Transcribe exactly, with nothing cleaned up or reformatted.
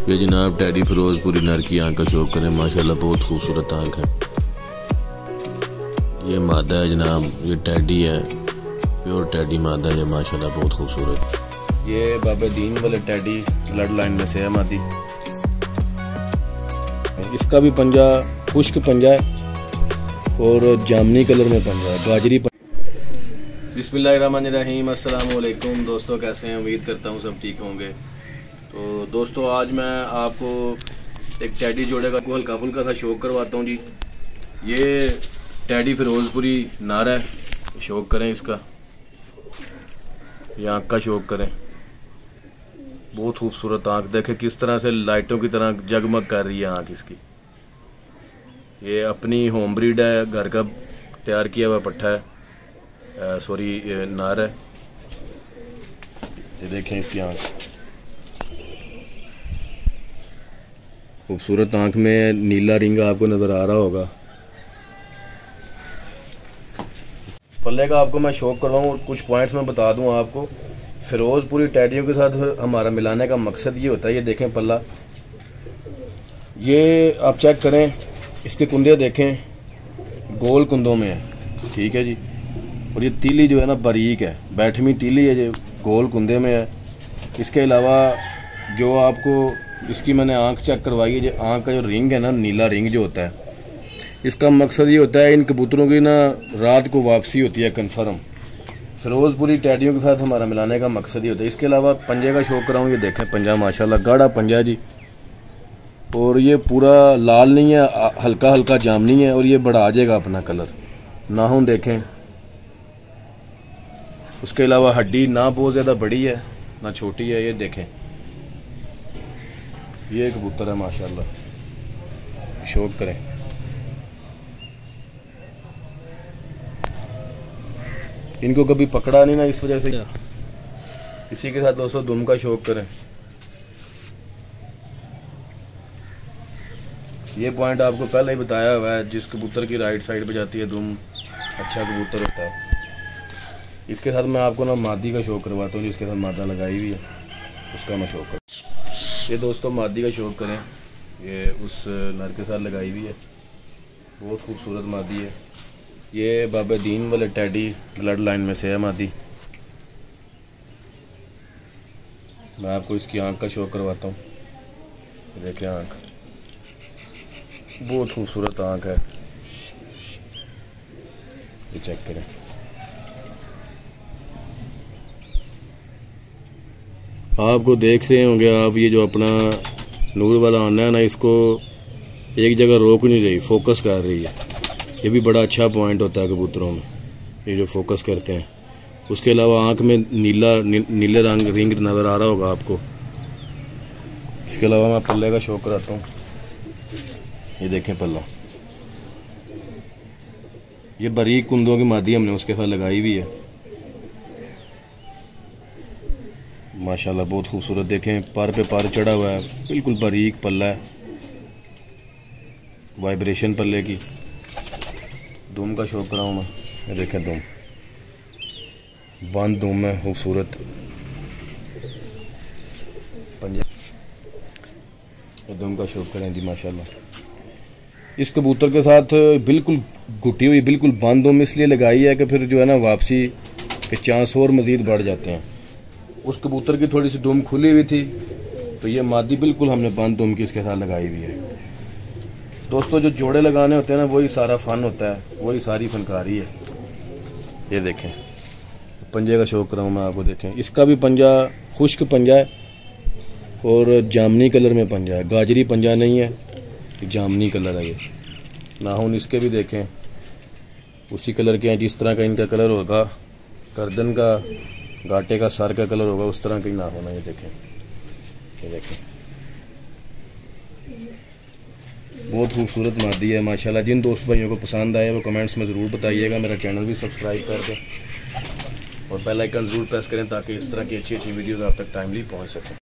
ये जनाब टैडी फिरोजपुरी नर की आंख का शौक करें, माशाल्लाह बहुत खूबसूरत आंख है। ये मादा है जनाब, ये टैडी है, प्योर टैडी मादा है, माशाल्लाह बहुत खूबसूरत। ये बाबे दीन वाले टैडी ब्लड लाइन में से है मादी। इसका भी पंजा खुश्क पंजा है और जामनी कलर में पंजा है, गाजरी पंजा। बिस्मिल्लाहिर्रहमानिर्रहीम, अस्सलाम वालेकुम दोस्तों, कैसे हैं? उम्मीद करता हूँ सब ठीक होंगे। तो दोस्तों आज मैं आपको एक टैडी जोड़े का हल्का फुल्का सा शौक करवाता हूँ जी। ये टैडी फिरोजपुरी नार है, शौक करें इसका, ये आँख का शौक करें। बहुत खूबसूरत आँख, देखें किस तरह से लाइटों की तरह जगमग कर रही है आँख इसकी। ये अपनी होम ब्रीड है, घर का तैयार किया हुआ पट्ठा है, सॉरी नार है। ये देखें इसकी आँख, खूबसूरत आँख में नीला रिंग आपको नज़र आ रहा होगा। पल्ले का आपको मैं शौक करवाऊँ और कुछ पॉइंट्स मैं बता दूँ आपको। फिरोजपुरी टैडियों के साथ हमारा मिलाने का मकसद ये होता है। ये देखें पल्ला, ये आप चेक करें, इसके कुंदे देखें, गोल कुंदों में है, ठीक है जी। और ये तीली जो है ना बारीक है, बैठमी तीली है, जो गोल कुंदे में है। इसके अलावा जो आपको इसकी मैंने आंख चेक करवाई है, जो आंख का जो रिंग है ना, नीला रिंग जो होता है, इसका मकसद ये होता है इन कबूतरों की ना रात को वापसी होती है कन्फर्म। फिरोजपुरी टैडियों के साथ हमारा मिलाने का मकसद ही होता है। इसके अलावा पंजे का शौक कराऊँ, ये देखें पंजा माशाल्लाह गाढ़ा पंजा जी, और ये पूरा लाल नहीं है, हल्का हल्का जामनी है, और ये बढ़ा जाएगा अपना कलर। नाखून देखें, उसके अलावा हड्डी ना बहुत ज़्यादा बड़ी है ना छोटी है। ये देखें, ये कबूतर है माशाल्लाह, शौक करें। इनको कभी पकड़ा नहीं ना, इस वजह से इसी के साथ दोस्तों दुम का शौक करें। ये पॉइंट आपको पहले ही बताया हुआ है, जिस कबूतर की राइट साइड पे जाती है दुम, अच्छा कबूतर होता है। इसके साथ मैं आपको ना मादी का शौक करवाता हूँ, जिसके साथ मादा लगाई हुई है, उसका मैं शौक कर। ये दोस्तों मादी का शौक करें, ये उस नर के साथ लगाई हुई है, बहुत खूबसूरत मादी है। ये बाबे दीन वाले टैडी ब्लड लाइन में से है मादी। मैं आपको इसकी आंख का शौक करवाता हूँ, देखिए आंख बहुत खूबसूरत आंख है, ये चेक करें। आपको देख रहे होंगे आप, ये जो अपना नूर वाला आना है ना, इसको एक जगह रोक नहीं रही, फोकस कर रही है। ये भी बड़ा अच्छा पॉइंट होता है कबूतरों में, ये जो फोकस करते हैं। उसके अलावा आंख में नीला नी, नीले रंग रिंग नज़र आ रहा होगा आपको। इसके अलावा मैं पल्ले का शौक कराता हूँ, ये देखें पल्ला, ये बारीक कुंदों की मादी हमने उसके साथ लगाई हुई है, माशाल्लाह बहुत खूबसूरत। देखें पर पे पर चढ़ा हुआ है, बिल्कुल बारीक पल्ला है, वाइब्रेशन पल्ले की। दुम का शौक कराऊँ मैं, ये देखें दुम, बंद दुम है, खूबसूरत पंजा। ये दुम का शौक करें जी माशाल्लाह। इस कबूतर के साथ बिल्कुल घुटी हुई, बिल्कुल बंद दुम इसलिए लगाई है कि फिर जो है ना वापसी के चांस और मज़ीद बढ़ जाते हैं। उस कबूतर की थोड़ी सी दुम खुली हुई थी, तो ये मादी बिल्कुल हमने बंद दुम की इसके साथ लगाई हुई है। दोस्तों जो जोड़े लगाने होते हैं ना, वही सारा फन होता है, वही सारी फनकारी है। ये देखें पंजे का शौक कराऊँ मैं आपको, देखें इसका भी पंजा खुश्क पंजा है और जामनी कलर में पंजा है, गाजरी पंजा नहीं है, जामनी कलर है। ये नाखून इसके भी देखें उसी कलर के हैं, जिस तरह का इनका कलर होगा, गर्दन का गाटे का सर का कलर होगा, उस तरह का ही नाखून है। ये देखें, ये देखें बहुत खूबसूरत मादी है माशाल्लाह। जिन दोस्त भाइयों को पसंद आए वो कमेंट्स में ज़रूर बताइएगा। मेरा चैनल भी सब्सक्राइब कर दें और बेल आइकन ज़रूर प्रेस करें, ताकि इस तरह की अच्छी अच्छी वीडियोज़ आप तक टाइमली पहुंच सकें।